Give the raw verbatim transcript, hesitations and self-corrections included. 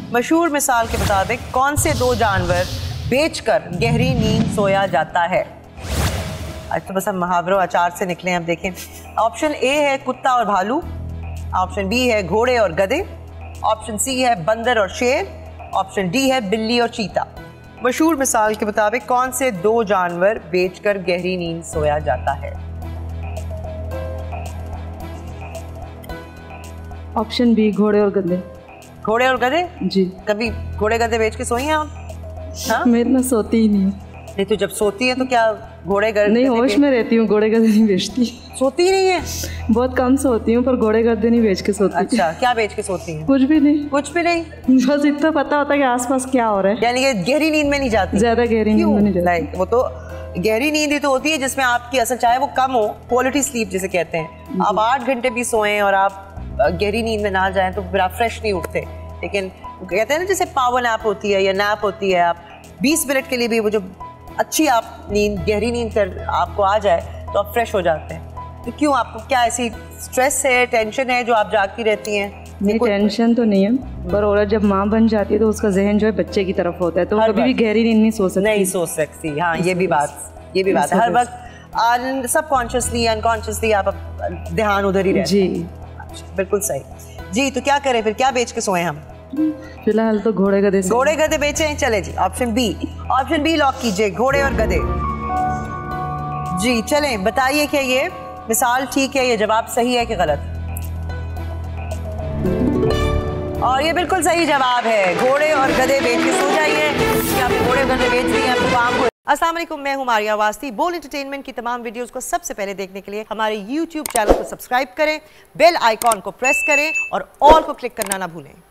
मशहूर मिसाल के मुताबिक कौन से दो जानवर बेचकर गहरी नींद सोया जाता है? आज तो बस हम मुहावरों अचार से निकले हैं। अब देखें, ऑप्शन ए है कुत्ता और भालू, ऑप्शन बी है घोड़े और गधे, ऑप्शन सी है बंदर और शेर, ऑप्शन डी है बिल्ली और चीता। मशहूर मिसाल के मुताबिक कौन से दो जानवर बेचकर गहरी नींद सोया जाता है? ऑप्शन बी घोड़े और गधे। घोड़े और गधे? जी। कभी घोड़े गधे बेच के सोई हैं आप? हाँ? मैं इतना सोती ही नहीं हूँ। नहीं तो जब सोती है तो क्या घोड़े गधे? नहीं, होश में रहती हूँ, घोड़े गधे नहीं बेचती। सोती ही नहीं है? बहुत कम सोती हूँ, पर घोड़े गधे नहीं बेच के सोती। अच्छा, क्या बेच के सोती हैं? कुछ भी नहीं। कुछ भी नहीं? बस इतना पता होता है कि आसपास क्या हो रहा है। यानी कि गहरी नींद में नहीं जाती? ज्यादा गहरी नींद में नहीं जाती। लाइक वो तो गहरी नींद ही तो होती है जिसमें आपकी असल चाहे वो कम हो, क्वालिटी स्लीप जिसे कहते हैं। आप आठ घंटे भी सोएं और आप गहरी नींद में ना जाएं तो फिर आप फ्रेश नहीं उठते। लेकिन कहते हैं ना जैसे पावर नैप होती है या नैप होती है, आप बीस मिनट के लिए भी वो जो अच्छी आप नींद गहरी नींद कर आपको आ जाए तो आप फ्रेश हो जाते हैं। तो क्यों, आपको क्या ऐसी स्ट्रेस है, टेंशन है जो आप जागती रहती हैं? नहीं, टेंशन तो नहीं है, पर औरत जब माँ बन जाती है तो उसका जहन जो है बच्चे की तरफ होता है, तो कभी भी गहरी नींद नहीं सो सकती। नहीं सो सकती, हाँ ये भी बात ये भी बात है। हर वक्त सबकॉन्शियसली अनकॉन्शियसली आप ध्यान उधर ही रहते हैं। जी बिल्कुल सही जी। तो क्या करें फिर, क्या बेच के सोएं हम? फिलहाल तो घोड़े गधे से। घोड़े गधे बेचें? चले जी, option B option B lock कीजिए, घोड़े और गधे। जी चलें, बताइए क्या ये मिसाल ठीक है, ये जवाब सही है कि गलत? और ये बिल्कुल सही जवाब है, घोड़े और गधे बेच के सो जाइए। कि आप घोड़े और गधे बेच रही हैं आपको काम हो। अस्सलाम वालेकुम, मैं हूं मारिया वास्ती। बोल एंटरटेनमेंट की तमाम वीडियोस को सबसे पहले देखने के लिए हमारे यूट्यूब चैनल को सब्सक्राइब करें, बेल आइकॉन को प्रेस करें और ऑल को क्लिक करना ना भूलें।